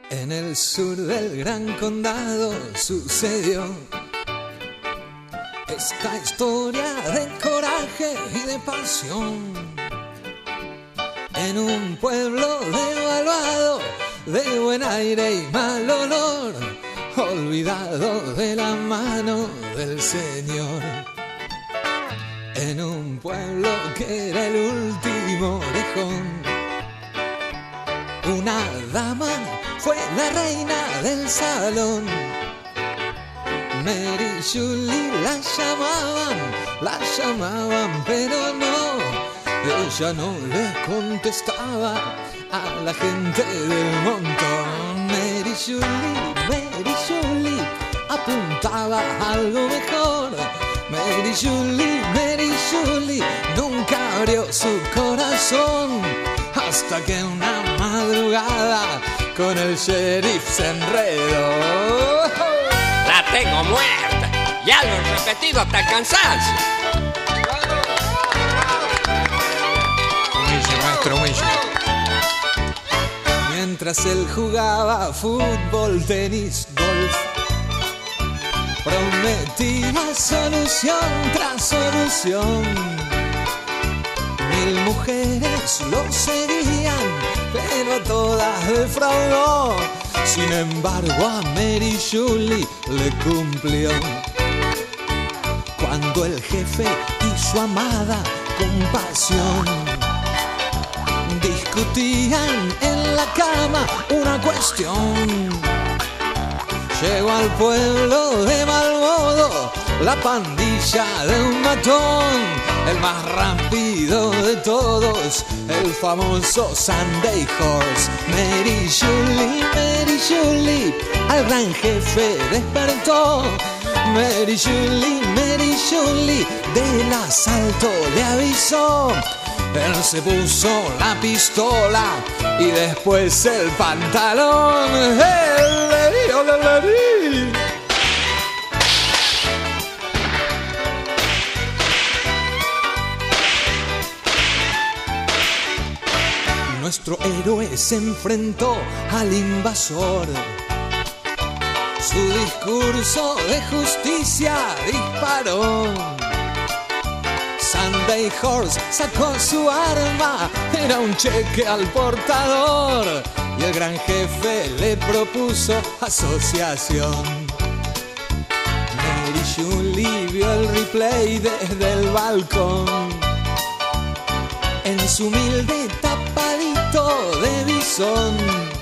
En el sur del gran condado sucedió esta historia de coraje y de pasión. En un pueblo devaluado, de buen aire y mal olor, olvidado de la mano del Señor. En un pueblo que era el último orejón, una dama fue la reina del salón. Mary Julie la llamaban, pero no, ella no le contestaba a la gente del montón. Mary Julie apuntaba a algo mejor. Mary Julie nunca abrió su corazón, hasta que una madrugada con el sheriff se enredó. La tengo muerta, ya lo he repetido hasta el cansancio. Humille, maestro, humille. Mientras él jugaba fútbol, tenis, golf, prometía solución tras solución. 1000 mujeres lo seguían, pero a todas defraudó. Sin embargo a Mary Julie le cumplió. Cuando el jefe y su amada con pasión discutían en la cama una cuestión, llegó al pueblo de mal modo la pandilla de un matón, el más rápido de todos, el famoso Sunday Horse. Mary Julie al gran jefe despertó. Mary Julie del asalto le avisó. Él se puso la pistola y después el pantalón. Nuestro héroe se enfrentó al invasor. Su discurso de justicia disparó. Sunday Horse sacó su arma, era un cheque al portador, y el gran jefe le propuso asociación. Mary Julie vio el replay desde el balcón. En su humilde tapadito de bisón,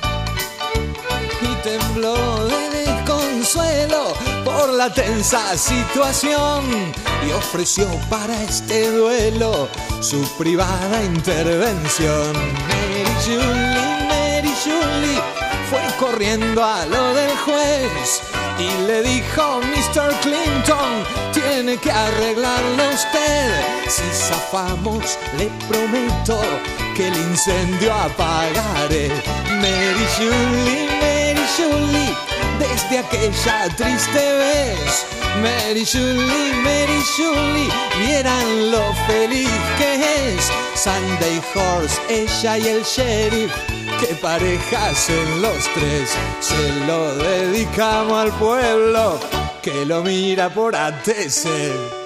y tembló de desconsuelo por la tensa situación, y ofreció para este duelo su privada intervención. Mary Julie fue corriendo a lo del juez y le dijo: Mr. Clinton, tiene que arreglarlo usted. Si zafamos, le prometo que el incendio apagaré. Mary Julie, desde aquella triste vez, Mary Julie, vieran lo feliz que es. Sunday Horse, ella y el sheriff, qué pareja son los tres. Se lo dedicamos al pueblo que lo mira por ATC.